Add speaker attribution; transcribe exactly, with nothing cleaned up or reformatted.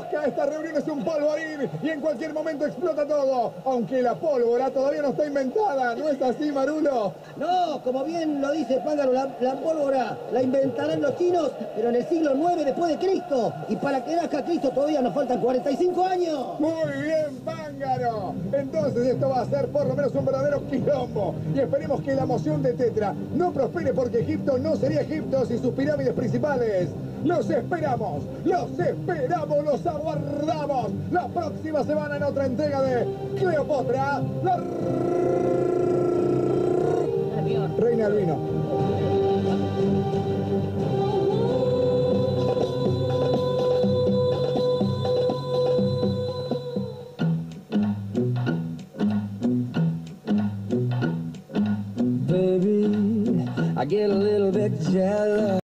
Speaker 1: rosca, esta reunión es un polvorín y en cualquier momento explota todo. Aunque la pólvora todavía no está inventada, ¿no es así, Marulo?
Speaker 2: No, como bien lo dice Pángaro, la, la pólvora la inventarán los chinos, pero en el siglo nueve después de Cristo. Y para que nazca Cristo todavía nos faltan cuarenta y cinco años.
Speaker 1: Muy bien, Pángaro. Entonces esto va a ser por lo menos un verdadero quilombo. Y esperemos que la moción de Tetra no prospere porque Egipto no sería Egipto sin sus pirámides principales. Los esperamos, los esperamos, los aguardamos. La próxima semana en otra entrega de Cleopatra, la Reina del Vino.
Speaker 3: Baby, I get a little bit jealous.